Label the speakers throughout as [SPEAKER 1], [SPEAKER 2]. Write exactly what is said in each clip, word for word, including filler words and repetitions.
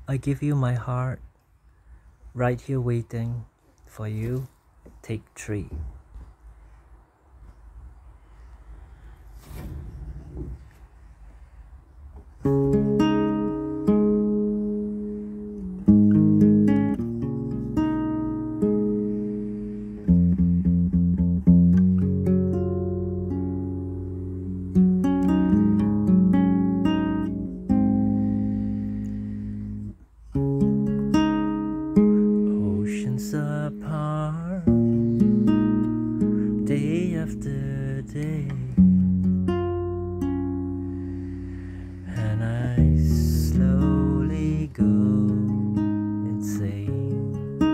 [SPEAKER 1] I give you my heart, right here waiting for you. Take three. Oceans apart, day after day, and I slowly go insane.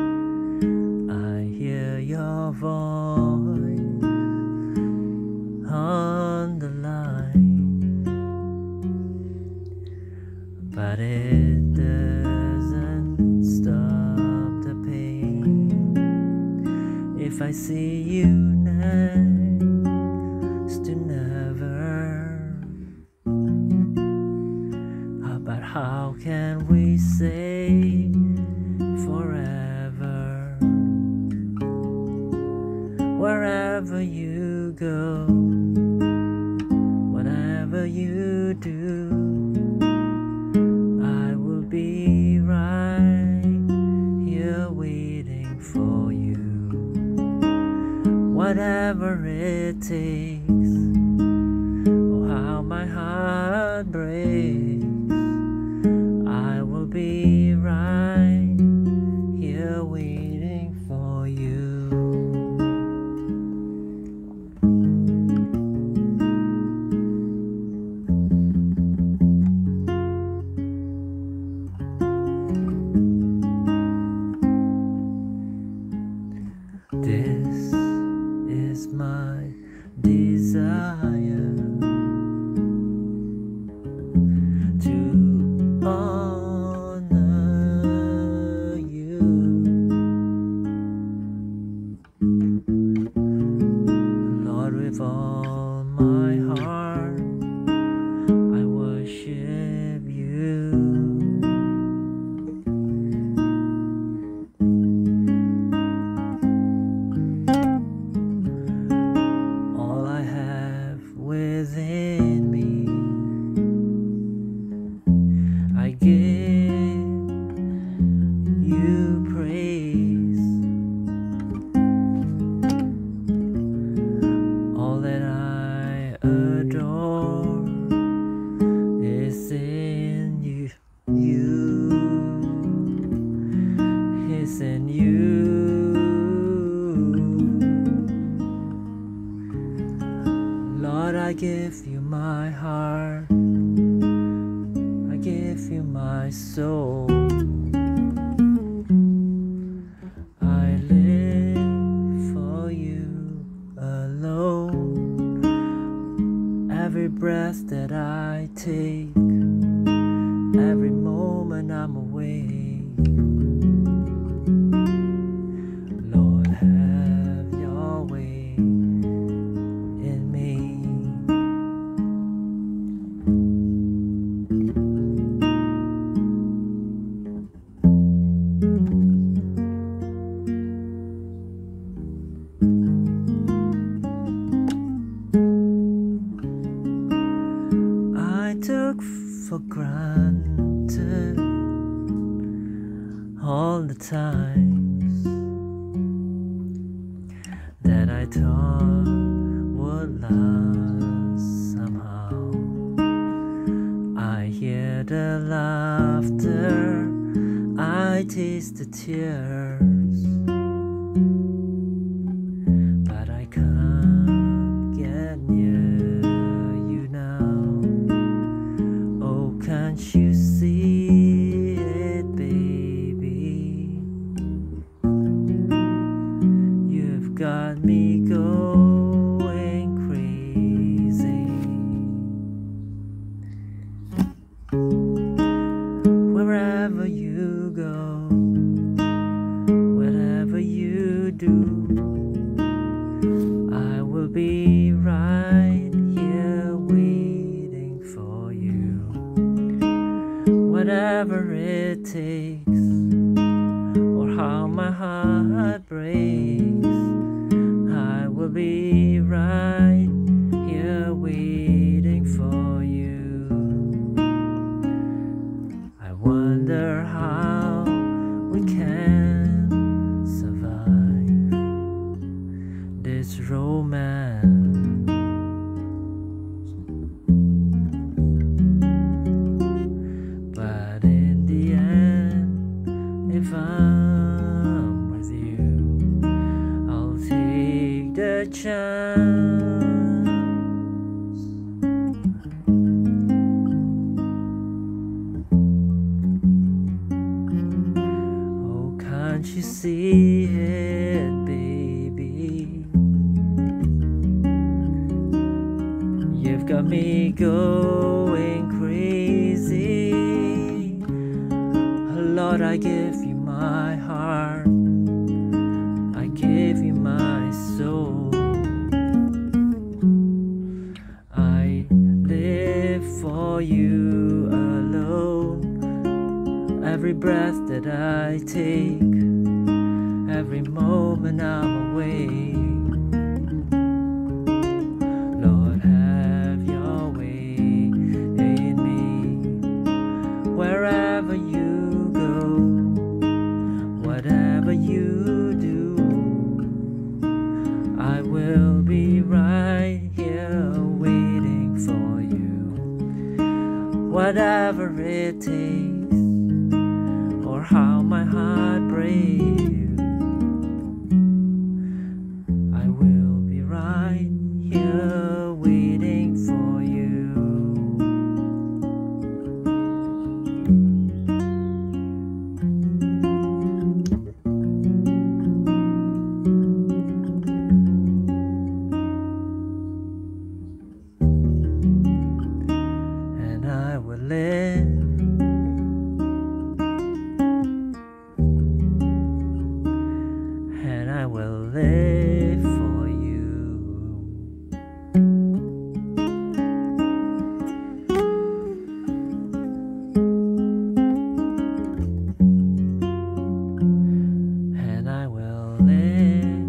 [SPEAKER 1] I hear your voice on the line, but it doesn't stop the pain. If I see you next to never, but how can we say forever? Wherever you go, whatever you do, I will be right here waiting for you. Whatever it takes, oh how my heart breaks, I will be right here waiting for you. This is my desire, to honor you. Lord, with all my heart, I worship you. All I have within me, I give you praise. All that I adore is in you, you, is in you. Lord, I give you my heart, I give you my soul. I live for you alone. Every breath that I take, every moment I'm awake, Lord, have your way in me. I took for granted all the times that I thought would last somehow. I hear the laughter, I taste the tears, but I can't get near you now. Oh, can't you see it, baby? You've got me going crazy. Wherever you go, whatever you do, I will be right here waiting for you. Whatever whatever it takes, or how my heart breaks, I will be right here waiting for you. I wonder how we can survive this romance. But in the end, if I'm with you, I'll take the chance. Oh, can't you see it, baby? You've got me going crazy. Lord, I give you my heart, I give you my soul. I live for you alone. Every breath that I take, every moment I'm awake. Lord, have your way in me. Wherever you go, whatever you do, I will be right here waiting for you. Whatever it takes, or how my heart breaks, I will be right here waiting for you. And I will live, and I will live for you. And I will live,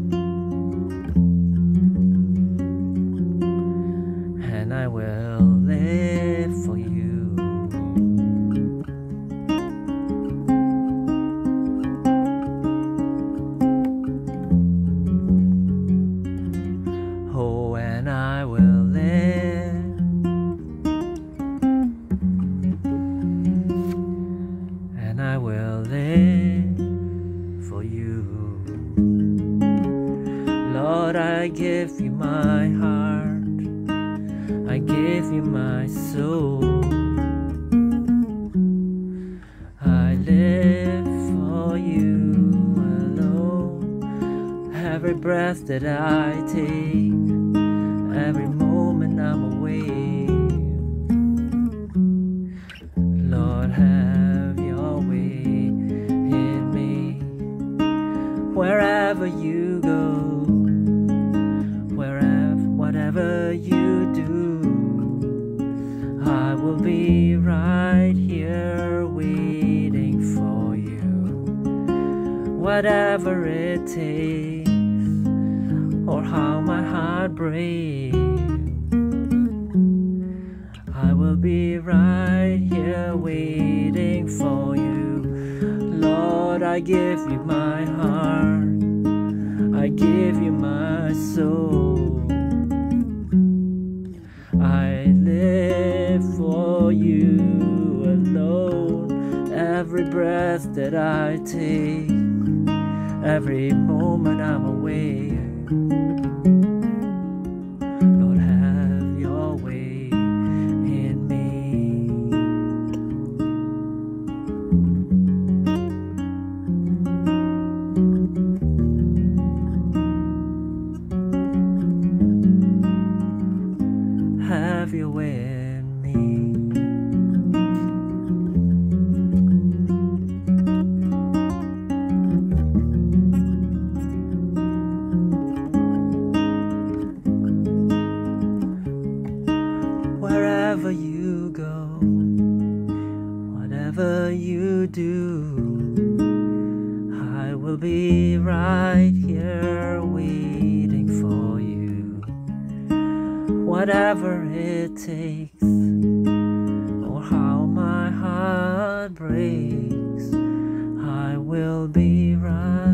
[SPEAKER 1] and I will live for you. Oh, and I will live, and I will live for you. Lord, I give you my heart, I give you my soul. I live for you alone. Every breath that I take, every moment I'm awake. Lord, have your way in me. Wherever you go, wherever, whatever you do, I will be right here waiting for you. Whatever it takes, or how my heart breaks, I will be right here waiting for you. Lord, I give you my heart, I give you my soul. I live for you alone. Every breath that I take, every moment I'm awake. Lord, have your way in me. Have your way in me. whatever you do, I will be right here waiting for you. Whatever it takes, or how my heart breaks, I will be right